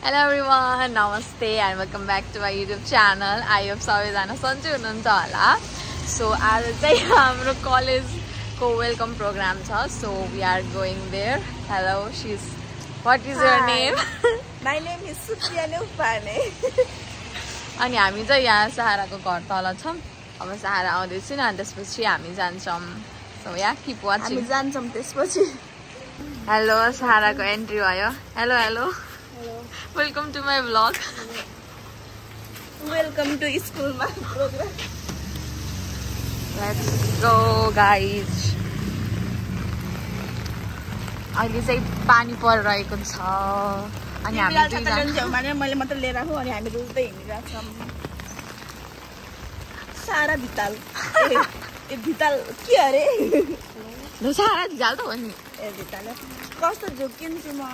Hello everyone, namaste and welcome back to my YouTube channel. I hope सबैजना सन्चै हुनुहुन्छ होला. So आज चाहिँ हाम्रो कलेजको वेलकम प्रोग्राम छ. So we are going there. Hello, what is your name? My name is Supriya Neupane. अनि हामी चाहिँ यहाँ सहाराको घर तल छौं. अब सहारा आउँदैछ नि अनि त्यसपछि हामी जान्छौं. So yeah, keep watching. हामी जान्छौं त्यसपछि. Hello, सहाराको एन्ट्री भयो. Hello. Welcome to my vlog. Welcome to school my program. Let's go guys. अहिले चाहिँ पानी परिरहेको छ अनि हामी दुईजना भने मैले मात्र लिएर आएको अनि हामी रुल्दै हिँडिरहेछौँ. सारा भिताल ए भिताल के अरे ल सारा भिताल त हो नि ए भिताल कस्तो झुकिन्छु म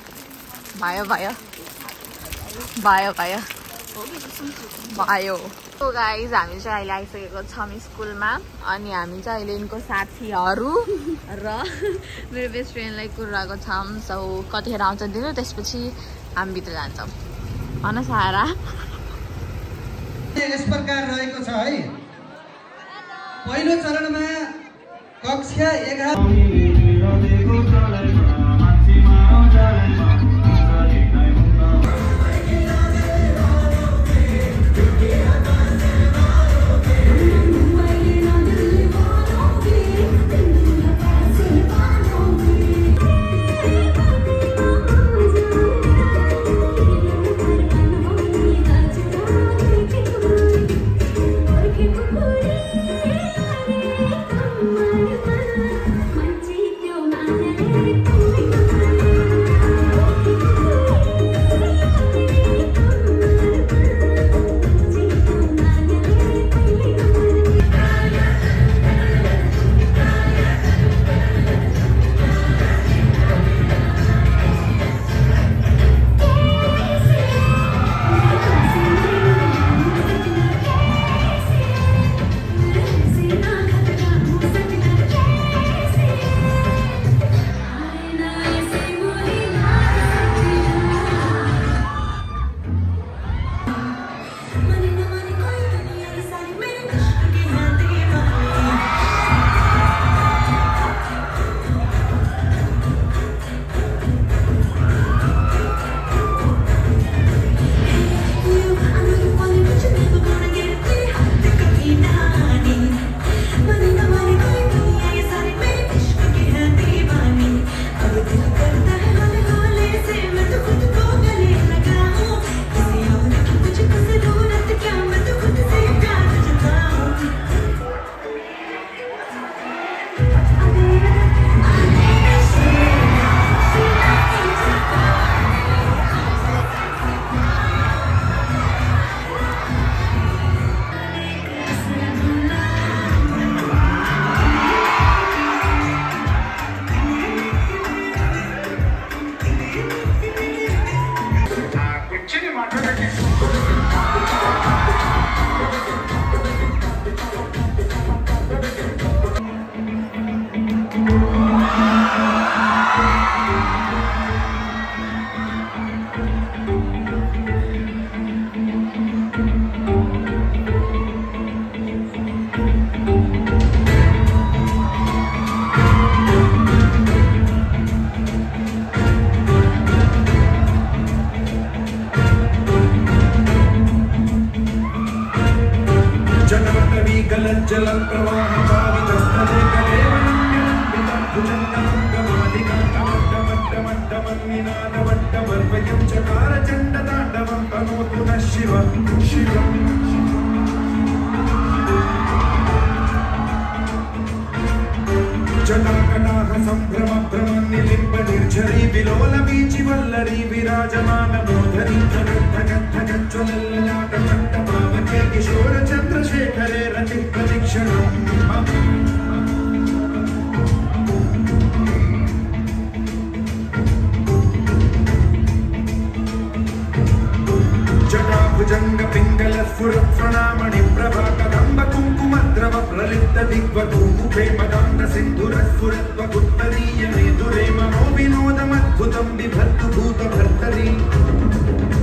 भयो. So guys, हामी चाहिँ अहिले आइसकेको छौँ स्कुलमा अनि हामी चाहिँ अहिले यिनको साथीहरू र मेरो बेस्ट फ्रेन्डलाई कुराको छौँ. सो कतिखेर आउँछ दिनु त्यसपछि हामी भित्र जान्छौँ हैन सहारा. यस प्रकार रहेको छ है. पहिलो चरणमा कक्षा 11 जलं प्रवाहपावितस्थले कलेवरण्यं चकारचण्डताण्डवं तनोतु नः शिवं जटाकटाह सम्भ्रमभ्रमन्निलिम्बनिर्झरी विलोलवीचिवल्लरी विराजमानमोधरी धगद्धगद्धगज्ज्वलल्ललाटमण्डपावके किशोरचन्द्रशेखरे रतिः प्रतीक्षणम् जटाभुजङ्गपिङ्गलस्फुरत्प्रणामणिप्रभा कदम्ब कुङ्कुमद्रव प्रलिप्त दिग्वधू मुखे मदान्त सिन्धुरस्फुरत्वगुत्तरीयमे दुरे मनो विनोदमद्भुतं बिभर्तु भूतभर्तरी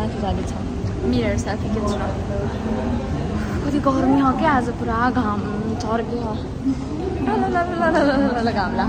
माथि जाँदैछ मिरर सेल्फी खिच्न कति गर्मी हो क्या आज पुरा घाम चर्क्यो घाम ला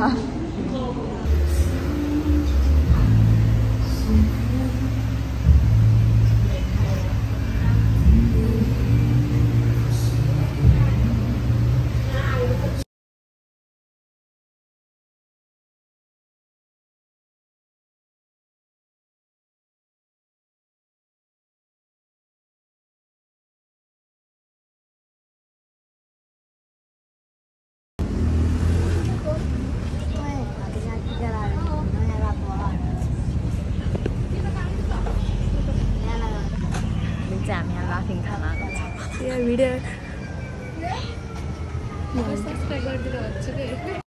हामी यहाँ लाफिङ खाना भिडियो